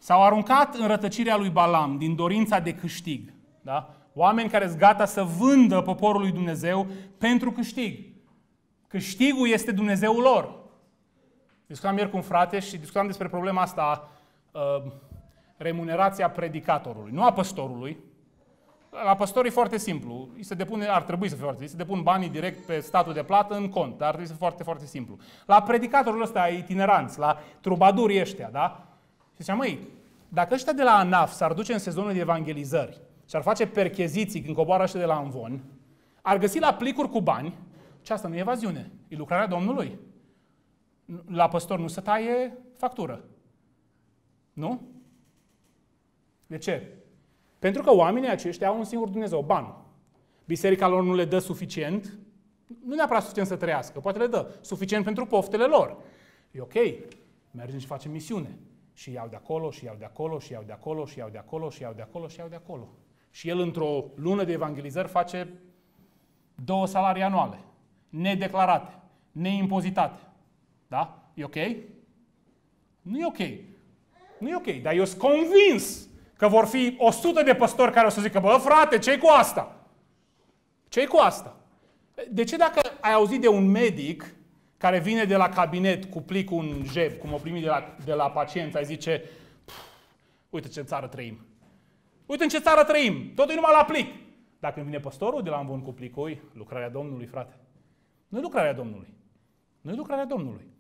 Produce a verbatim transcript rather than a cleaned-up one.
S-au aruncat în rătăcirea lui Balam din dorința de câștig. Da? Oameni care sunt gata să vândă poporul lui Dumnezeu pentru câștig. Câștigul este Dumnezeul lor. Discutam ieri cu un frate și discutam despre problema asta, uh, remunerația predicatorului, nu a păstorului. La păstor e foarte simplu. Îi se depune, ar trebui să fie foarte simplu. Îi se depun banii direct pe statul de plată în cont, dar ar trebui să fie foarte, foarte simplu. La predicatorul ăsta itineranți, la trubadurii ăștia, da? Și ziceam, măi, dacă ăștia de la ANAF s-ar duce în sezonul de evangelizări și ar face percheziții când coboară ăștia de la Amvon, ar găsi la plicuri cu bani, și asta nu e evaziune, e lucrarea Domnului. La păstor nu se taie factură. Nu? De ce? Pentru că oamenii aceștia au un singur Dumnezeu, banul. Biserica lor nu le dă suficient, nu neapărat suficient să trăiască, poate le dă suficient pentru poftele lor. E ok, mergem și facem misiune. Și iau de acolo, și iau de acolo, și iau de acolo, și iau de acolo, și iau de acolo, și iau de acolo. Și el într-o lună de evangelizări face două salarii anuale, nedeclarate, neimpozitate. Da? E ok? Nu e ok. Nu e ok, dar eu sunt convins că vor fi o sută de păstori care o să zică, bă, frate, ce-i cu asta? Ce-i cu asta? De ce dacă ai auzit de un medic care vine de la cabinet cu plicul în jeb, cum o primi de la, de la pacient, ai zice, uite ce țară trăim. Uite în ce țară trăim. Totul e numai la plic. Dacă vine păstorul de la Amvon cu plicul, lucrarea Domnului, frate. Nu e lucrarea Domnului. Nu e lucrarea Domnului.